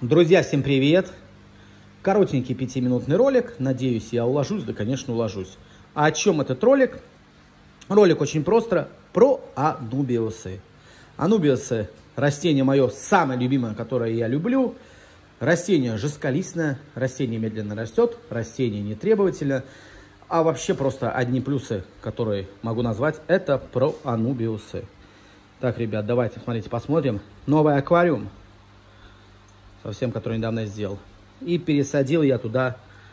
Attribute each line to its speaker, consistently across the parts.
Speaker 1: Друзья, всем привет! Коротенький 5-минутный ролик. Надеюсь, я уложусь, да, конечно, уложусь. А о чем этот ролик? Ролик очень просто про анубиусы. Анубиусы – растение мое самое любимое, которое я люблю. Растение жестколистное, растение медленно растет, растение нетребовательно. А вообще просто одни плюсы, которые могу назвать, это про анубиусы. Так, ребят, давайте, смотрите, посмотрим. Новый аквариум. Совсем, который недавно сделал. И пересадил я туда,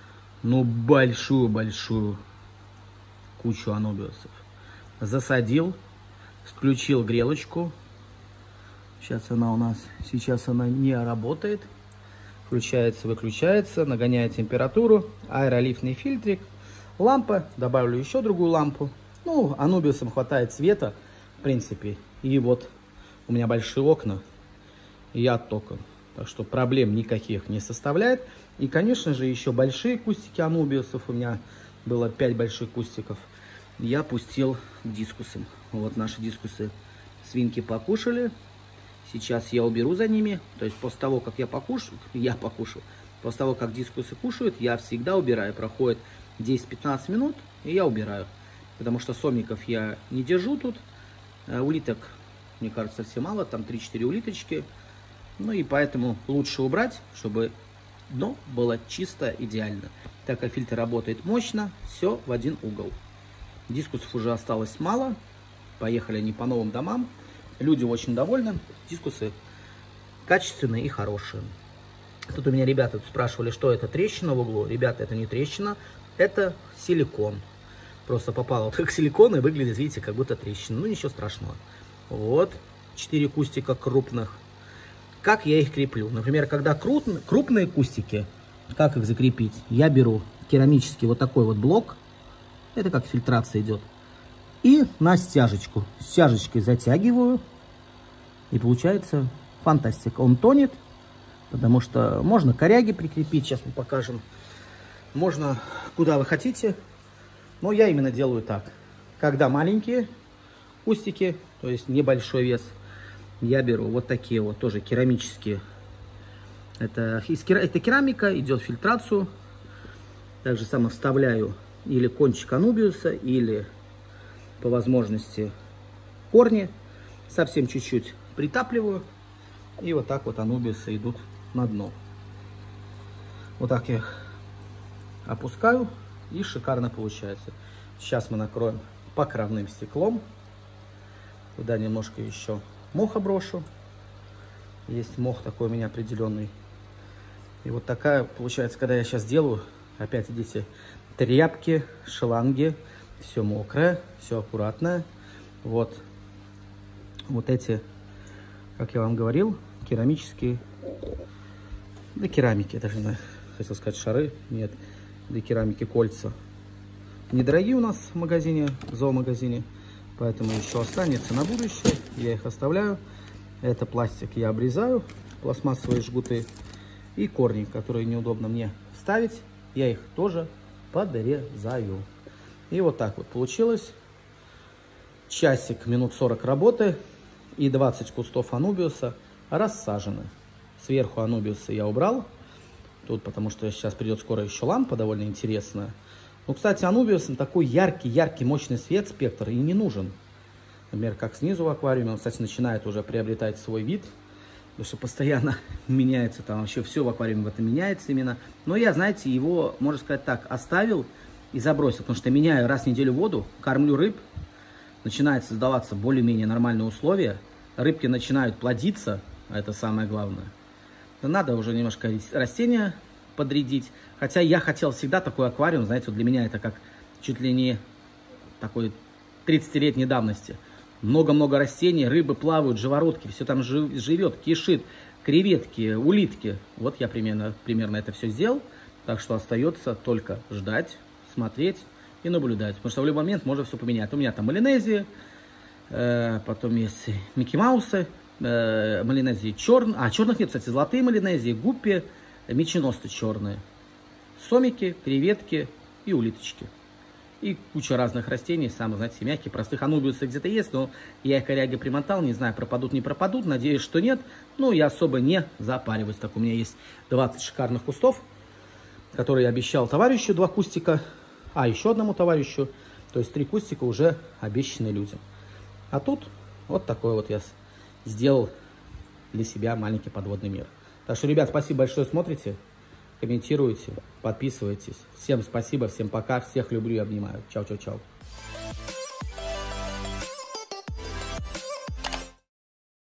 Speaker 1: большую кучу анубиусов. Засадил, включил грелочку. Сейчас она не работает. Включается, выключается, нагоняет температуру. Аэролифтный фильтрик. Лампа, добавлю еще другую лампу. Анубиусам хватает света, в принципе. И вот у меня большие окна, и я от тока. Так что проблем никаких не составляет. И, конечно же, еще большие кустики анубиусов. У меня было 5 больших кустиков. Я пустил дискусом. Вот наши дискусы свинки покушали. Сейчас я уберу за ними. То есть после того, как я покушал. После того, как дискусы кушают, я всегда убираю. Проходит 10-15 минут, и я убираю. Потому что сомиков я не держу тут. Улиток, мне кажется, совсем мало. Там 3-4 улиточки. И поэтому лучше убрать, чтобы дно было чисто, идеально. Так как фильтр работает мощно, все в один угол. Дискусов уже осталось мало. Поехали они по новым домам. Люди очень довольны. Дискусы качественные и хорошие. Тут у меня ребята спрашивали, что это трещина в углу. Ребята, это не трещина, это силикон. Просто попало вот как силикон и выглядит, видите, как будто трещина. Ничего страшного. Вот 4 кустика крупных. Как я их креплю? Например, когда крупные кустики, как их закрепить? Я беру керамический вот такой вот блок. Это как фильтрация идет. И на стяжечку. Стяжечкой затягиваю. И получается фантастика. Он тонет. Потому что можно коряги прикрепить. Сейчас мы покажем. Можно куда вы хотите. Но я именно делаю так. Когда маленькие кустики, то есть небольшой вес, я беру вот такие вот тоже керамические. Это керамика, идет в фильтрацию. Также само вставляю или кончик анубиуса, или по возможности корни. Совсем чуть-чуть притапливаю. И вот так вот анубиусы идут на дно. Вот так я их опускаю. И шикарно получается. Сейчас мы накроем покровным стеклом. Туда немножко еще моха брошу. Есть мох такой у меня определенный. И вот такая получается, когда я сейчас делаю, опять видите, тряпки, шланги, все мокрое, все аккуратное. Вот эти, как я вам говорил, керамические, да керамики, даже не знаю, хотел сказать шары, нет, да керамики кольца. Недорогие у нас в магазине, в зоомагазине. Поэтому еще останется на будущее. Я их оставляю. Это пластик я обрезаю. Пластмассовые жгуты. И корни, которые неудобно мне вставить. Я их тоже подрезаю. И вот так вот получилось. Часик, минут 40 работы. И 20 кустов анубиуса рассажены. Сверху анубиуса я убрал. Тут потому что сейчас придет скоро еще лампа довольно интересная. Кстати, анубиусам такой яркий, мощный свет, спектр и не нужен. Например, как снизу в аквариуме, он, кстати, начинает уже приобретать свой вид. Потому что постоянно меняется, там вообще все в аквариуме в этом меняется именно. Но я, знаете, его, можно сказать так, оставил и забросил. Потому что меняю раз в неделю воду, кормлю рыб. Начинает создаваться более-менее нормальные условия. Рыбки начинают плодиться, а это самое главное. Надо уже немножко растения подрядить. Хотя я хотел всегда такой аквариум, знаете, вот для меня это как чуть ли не такой 30-летней давности. Много-много растений, рыбы плавают, живородки, все там живет, кишит, креветки, улитки. Вот я примерно это все сделал. Так что остается только ждать, смотреть и наблюдать. Потому что в любой момент можно все поменять. У меня там малинезии, потом есть Микки Маусы, малинезии черные. Черных нет, кстати, золотые малинезии, гуппи, меченосцы черные. Сомики, креветки и улиточки. И куча разных растений, самые, знаете, мягкие, простых. Анубиусы где-то есть, но я их коряги примотал, не знаю, пропадут, не пропадут. Надеюсь, что нет. Ну, я особо не запариваюсь. Так, у меня есть 20 шикарных кустов, которые я обещал товарищу, 2 кустика, а еще одному товарищу. То есть 3 кустика уже обещаны людям. А тут вот такой вот я сделал для себя маленький подводный мир. Так что, ребят, спасибо большое, смотрите, комментируйте, подписывайтесь. Всем спасибо, всем пока, всех люблю и обнимаю. Чао-чао-чао.